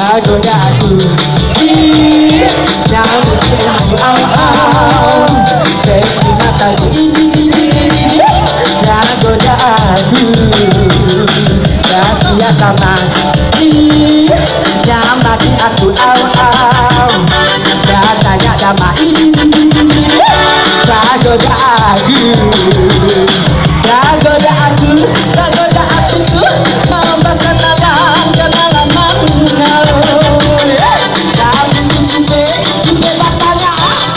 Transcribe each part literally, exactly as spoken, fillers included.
goda aku nyamuk aku au au seksi mataku ini ini ini yang goda aku rahasia sama ini yang mati aku au au katanya sama ini yang goda aku yang goda aku yang goda aku tuh mau berkenalan kenalan mau tapi di sini sini batanya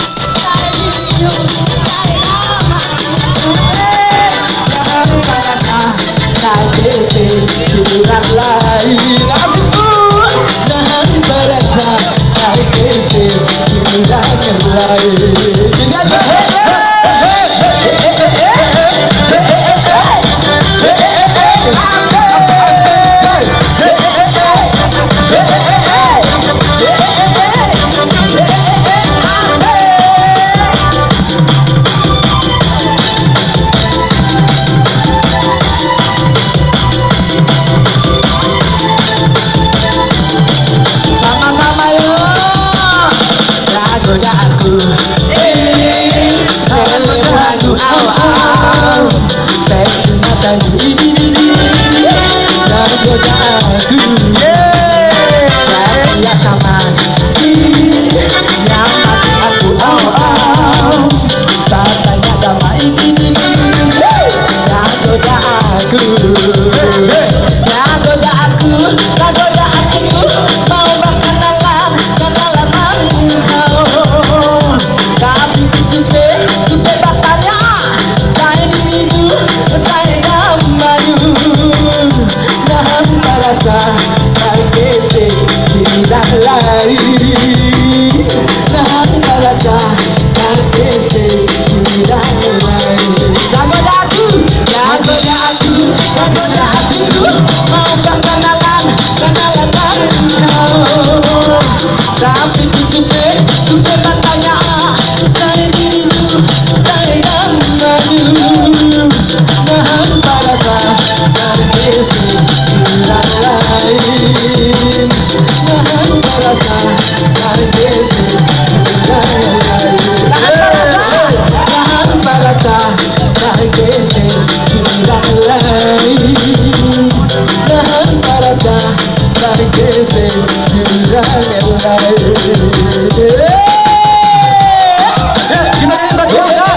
jangan kata nanti hiburan lain aku jangan berasa nanti hiburan lain ini aja goda aku eh aku au au seksi mataku ini ini dan goda aku ya sama yang mati aku au au katanya sama ini ini yang goda aku yang goda aku yang goda aku tuh mau berkenalan kenalan tapi di sini sudah batanya saya diriku saya gambaru nahan merasa terkese tidak lain nahan merasa terkese tidak lain goda aku ya goda aku ya goda aku mau berkenalan kenalan kau tapi di sini sudah batanya saya diriku saya gambaru nahan merasa terkese tidak lain nahan merasa terkese tidak lain nahan merasa terkese tidak lain nahan merasa terkese tidak lain. Kita nyanyi